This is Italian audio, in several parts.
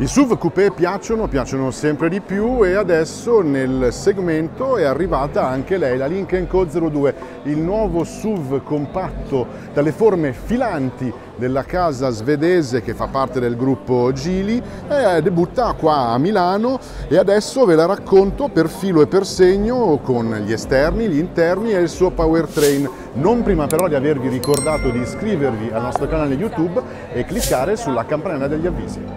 I SUV coupé piacciono sempre di più e adesso nel segmento è arrivata anche lei, la Lynk & Co 02, il nuovo SUV compatto dalle forme filanti della casa svedese che fa parte del gruppo Geely, debutta qua a Milano e adesso ve la racconto per filo e per segno con gli esterni, gli interni e il suo powertrain. Non prima però di avervi ricordato di iscrivervi al nostro canale YouTube e cliccare sulla campanella degli avvisi.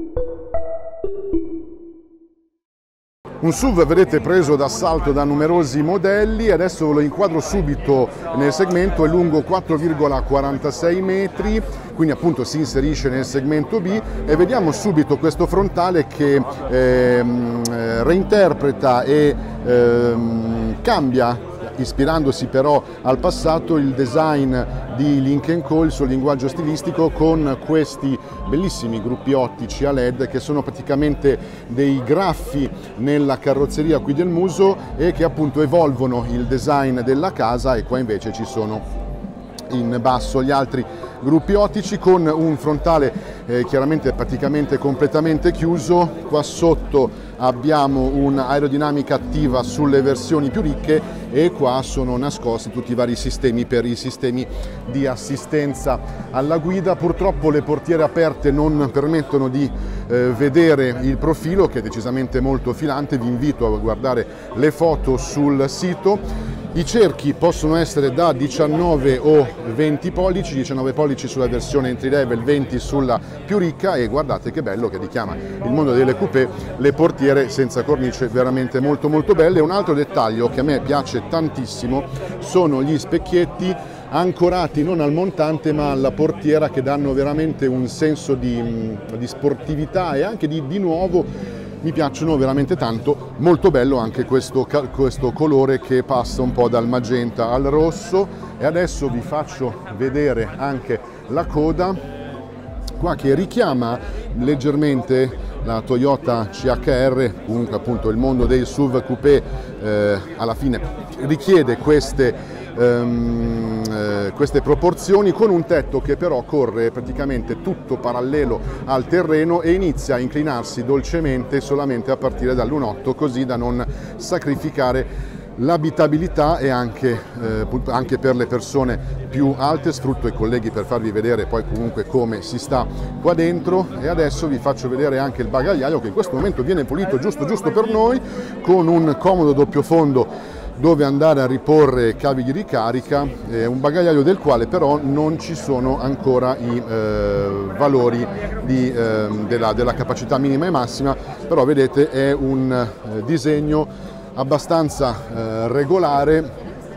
Un SUV, vedete, preso d'assalto da numerosi modelli, adesso ve lo inquadro subito nel segmento, è lungo 4,46 metri, quindi appunto si inserisce nel segmento B e vediamo subito questo frontale che reinterpreta e cambia, ispirandosi però al passato, il design di Lynk & Co, il suo linguaggio stilistico, con questi bellissimi gruppi ottici a LED che sono praticamente dei graffi nella carrozzeria qui del muso e che appunto evolvono il design della casa, e qua invece ci sono in basso gli altri gruppi ottici con un frontale chiaramente praticamente completamente chiuso. Qua sotto abbiamo un'aerodinamica attiva sulle versioni più ricche e qua sono nascosti tutti i vari sistemi per i sistemi di assistenza alla guida. Purtroppo le portiere aperte non permettono di vedere il profilo, che è decisamente molto filante. Vi invito a guardare le foto sul sito. I cerchi possono essere da 19 o 20 pollici, 19 pollici sulla versione entry level, 20 sulla più ricca, e guardate che bello che richiama il mondo delle coupé, le portiere senza cornice veramente molto belle. Un altro dettaglio che a me piace tantissimo sono gli specchietti ancorati non al montante ma alla portiera, che danno veramente un senso di sportività e anche di nuovo. Mi piacciono veramente tanto, molto bello anche questo colore che passa un po' dal magenta al rosso. E adesso vi faccio vedere anche la coda, qua che richiama leggermente la Toyota CHR. Comunque appunto il mondo dei SUV coupé alla fine richiede queste proporzioni, con un tetto che però corre praticamente tutto parallelo al terreno e inizia a inclinarsi dolcemente solamente a partire dall'1.8, così da non sacrificare l'abitabilità e anche per le persone più alte. Sfrutto i colleghi per farvi vedere poi comunque come si sta qua dentro, e adesso vi faccio vedere anche il bagagliaio, che in questo momento viene pulito giusto per noi, con un comodo doppio fondo dove andare a riporre cavi di ricarica, un bagagliaio del quale però non ci sono ancora i valori della capacità minima e massima, però vedete è un disegno abbastanza regolare.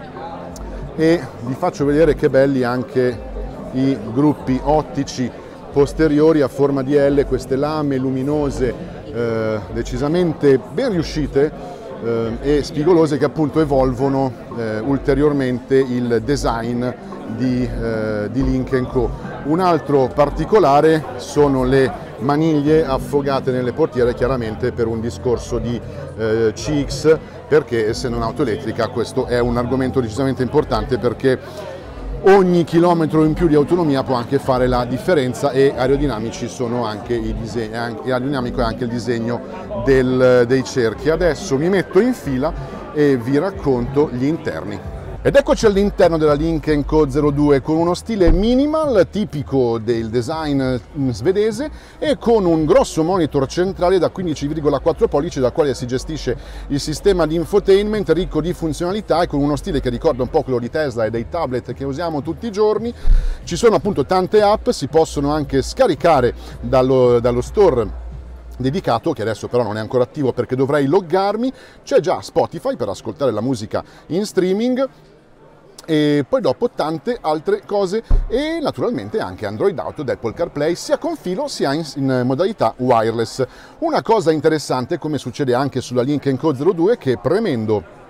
E vi faccio vedere che belli anche i gruppi ottici posteriori a forma di L, queste lame luminose decisamente ben riuscite e spigolose, che appunto evolvono ulteriormente il design di Lynk & Co. Un altro particolare sono le maniglie affogate nelle portiere, chiaramente per un discorso di CX, perché essendo un'auto elettrica questo è un argomento decisamente importante, perché ogni chilometro in più di autonomia può anche fare la differenza, e aerodinamici sono anche aerodinamico è anche il disegno dei cerchi. Adesso mi metto in fila e vi racconto gli interni. Ed eccoci all'interno della Lynk & Co 02, con uno stile minimal tipico del design svedese e con un grosso monitor centrale da 15,4 pollici dal quale si gestisce il sistema di infotainment, ricco di funzionalità e con uno stile che ricorda un po' quello di Tesla e dei tablet che usiamo tutti i giorni. Ci sono appunto tante app, si possono anche scaricare dallo store dedicato, che adesso però non è ancora attivo perché dovrei loggarmi. C'è già Spotify per ascoltare la musica in streaming, e poi dopo tante altre cose, e naturalmente anche Android Auto ed Apple CarPlay sia con filo sia in modalità wireless. Una cosa interessante, come succede anche sulla Lynk & Co 02, che premendo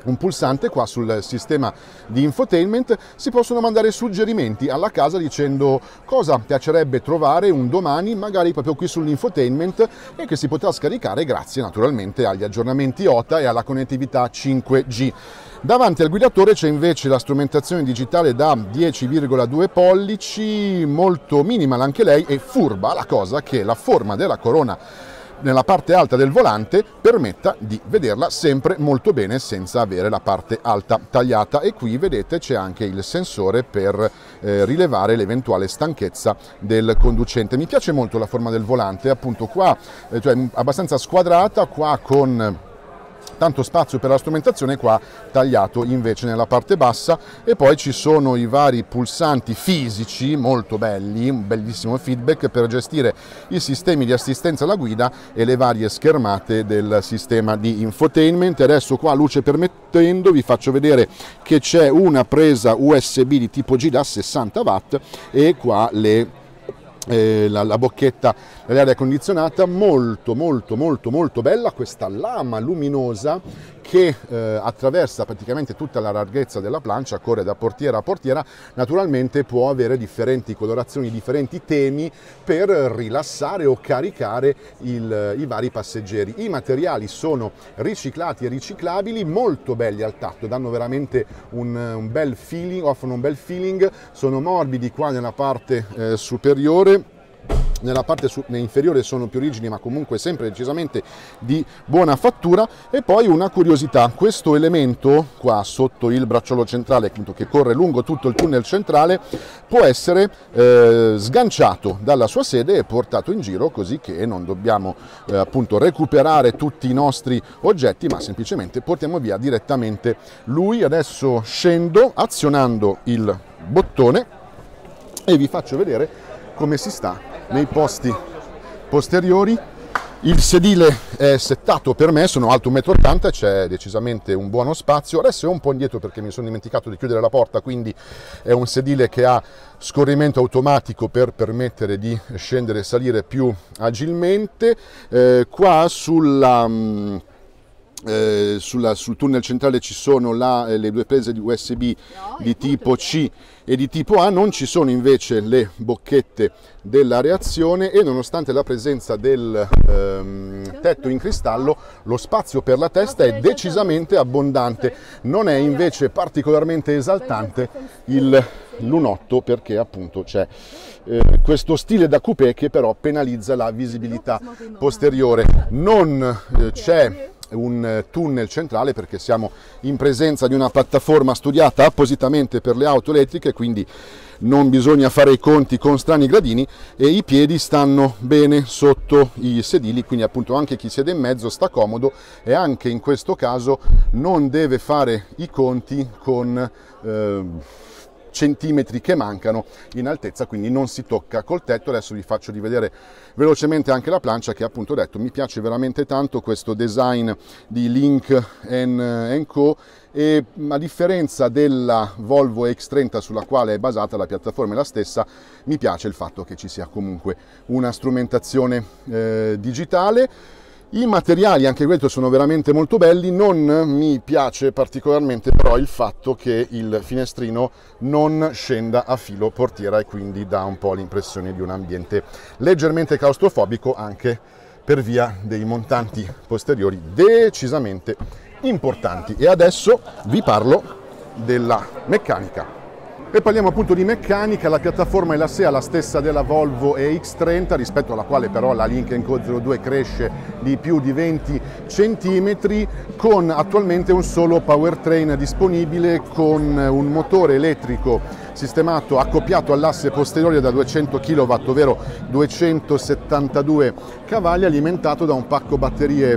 un pulsante qua sul sistema di infotainment, si possono mandare suggerimenti alla casa dicendo cosa piacerebbe trovare un domani, magari proprio qui sull'infotainment, e che si potrà scaricare grazie naturalmente agli aggiornamenti OTA e alla connettività 5G. Davanti al guidatore c'è invece la strumentazione digitale da 10,2 pollici, molto minimal anche lei, e furba la cosa che la forma della corona nella parte alta del volante permetta di vederla sempre molto bene senza avere la parte alta tagliata. E qui vedete c'è anche il sensore per rilevare l'eventuale stanchezza del conducente. Mi piace molto la forma del volante, appunto qua cioè abbastanza squadrata, qua con tanto spazio per la strumentazione, qua tagliato invece nella parte bassa, e poi ci sono i vari pulsanti fisici molto belli, un bellissimo feedback per gestire i sistemi di assistenza alla guida e le varie schermate del sistema di infotainment. Adesso qua, luce permettendo, vi faccio vedere che c'è una presa USB di tipo G da 60 watt e qua la bocchetta dell'aria condizionata, molto bella, questa lama luminosa che attraversa praticamente tutta la larghezza della plancia, corre da portiera a portiera. Naturalmente può avere differenti colorazioni, differenti temi per rilassare o caricare i vari passeggeri. I materiali sono riciclati e riciclabili, molto belli al tatto, danno veramente un bel feeling, offrono un bel feeling, sono morbidi qua nella parte superiore. Nella parte inferiore sono più rigidi, ma comunque sempre decisamente di buona fattura. E poi una curiosità: questo elemento qua sotto il bracciolo centrale, appunto, che corre lungo tutto il tunnel centrale, può essere sganciato dalla sua sede e portato in giro, così che non dobbiamo appunto recuperare tutti i nostri oggetti, ma semplicemente portiamo via direttamente lui. Adesso scendo azionando il bottone e vi faccio vedere come si sta nei posti posteriori. Il sedile è settato per me, sono alto 1,80 m, c'è decisamente un buono spazio. Adesso è un po' indietro perché mi sono dimenticato di chiudere la porta, quindi è un sedile che ha scorrimento automatico per permettere di scendere e salire più agilmente. Qua sul tunnel centrale ci sono le due prese di USB di tipo C e di tipo A, non ci sono invece le bocchette della reazione, e nonostante la presenza del tetto in cristallo, lo spazio per la testa è decisamente abbondante. Non è invece particolarmente esaltante l'1.8 perché appunto c'è questo stile da coupé che però penalizza la visibilità posteriore. Non c'è un tunnel centrale perché siamo in presenza di una piattaforma studiata appositamente per le auto elettriche, quindi non bisogna fare i conti con strani gradini, e i piedi stanno bene sotto i sedili, quindi appunto anche chi siede in mezzo sta comodo, e anche in questo caso non deve fare i conti con centimetri che mancano in altezza, quindi non si tocca col tetto. Adesso vi faccio rivedere velocemente anche la plancia, che appunto ho detto mi piace veramente tanto questo design di Lynk & Co, e a differenza della Volvo EX30 sulla quale è basata, la piattaforma è la stessa, mi piace il fatto che ci sia comunque una strumentazione digitale. I materiali, anche questo, sono veramente molto belli. Non mi piace particolarmente però il fatto che il finestrino non scenda a filo portiera, e quindi dà un po' l'impressione di un ambiente leggermente claustrofobico, anche per via dei montanti posteriori decisamente importanti. E adesso vi parlo della meccanica. E parliamo appunto di meccanica. La piattaforma è la stessa della Volvo EX30, rispetto alla quale però la Lynk & Co 02 cresce di più di 20 cm, con attualmente un solo powertrain disponibile, con un motore elettrico sistemato accoppiato all'asse posteriore da 200 kW, ovvero 272 cavalli, alimentato da un pacco batterie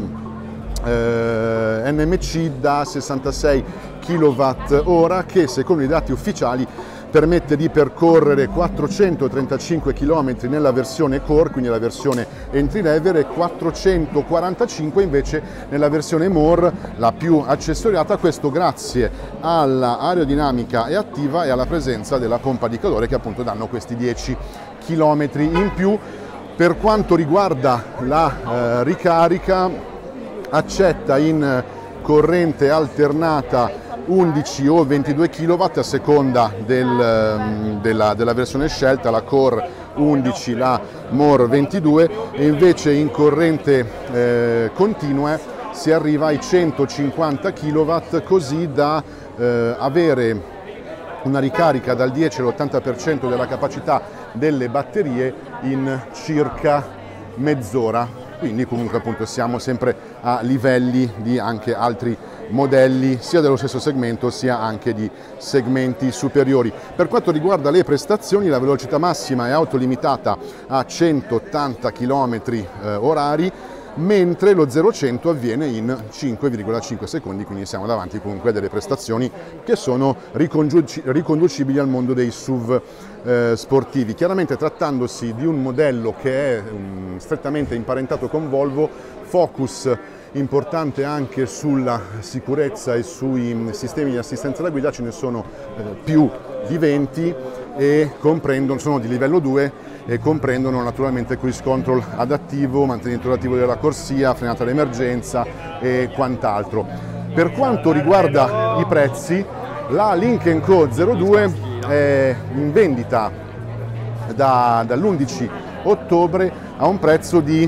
NMC da 66 kWh, che secondo i dati ufficiali permette di percorrere 435 km nella versione Core, quindi la versione entry level, e 445 invece nella versione More, la più accessoriata. Questo grazie alla aerodinamica e attiva e alla presenza della pompa di calore, che appunto danno questi 10 km in più. Per quanto riguarda la ricarica, accetta in corrente alternata 11 o 22 kW a seconda della versione scelta, la Core 11, la More 22, e invece in corrente continua si arriva ai 150 kW, così da avere una ricarica dal 10 all'80% della capacità delle batterie in circa mezz'ora. Quindi comunque appunto siamo sempre a livelli di anche altri modelli sia dello stesso segmento sia anche di segmenti superiori. Per quanto riguarda le prestazioni, la velocità massima è autolimitata a 180 km orari, mentre lo 0-100 avviene in 5,5 secondi, quindi siamo davanti comunque a delle prestazioni che sono riconducibili al mondo dei SUV sportivi. Chiaramente trattandosi di un modello che è strettamente imparentato con Volvo, focus importante anche sulla sicurezza e sui sistemi di assistenza alla guida, ce ne sono più di 20 e sono di livello 2 e comprendono naturalmente cruise control adattivo, mantenimento attivo della corsia, frenata d'emergenza e quant'altro. Per quanto riguarda i prezzi, la Lynk & Co 02 è in vendita dall'11 ottobre a un prezzo di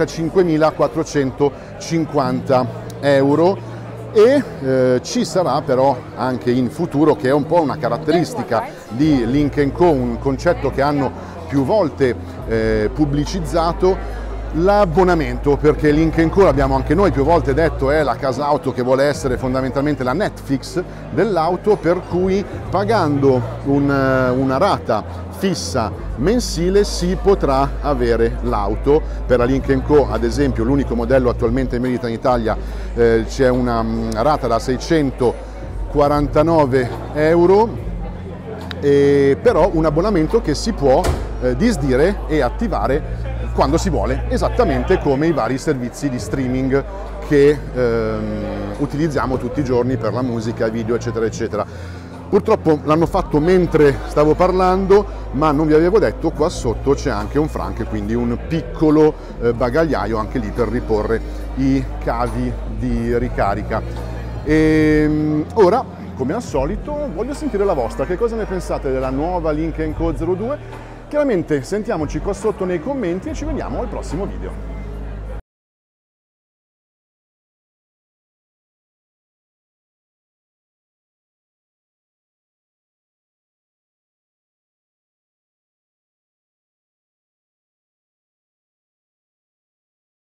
35.450 euro e ci sarà però anche in futuro, che è un po' una caratteristica di Lynk & Co, un concetto che hanno più volte pubblicizzato, l'abbonamento, perché Lynk & Co, l'abbiamo anche noi più volte detto, è la casa auto che vuole essere fondamentalmente la Netflix dell'auto, per cui pagando una rata fissa mensile si potrà avere l'auto. Per la Lynk & Co, ad esempio, l'unico modello attualmente in vendita in Italia, c'è una rata da 649 euro, però un abbonamento che si può disdire e attivare quando si vuole, esattamente come i vari servizi di streaming che utilizziamo tutti i giorni per la musica, video, eccetera, eccetera. Purtroppo l'hanno fatto mentre stavo parlando, ma non vi avevo detto, qua sotto c'è anche un frank, quindi un piccolo bagagliaio anche lì per riporre i cavi di ricarica. E ora, come al solito, voglio sentire la vostra. Che cosa ne pensate della nuova Lynk & Co 02? Chiaramente sentiamoci qua sotto nei commenti e ci vediamo al prossimo video.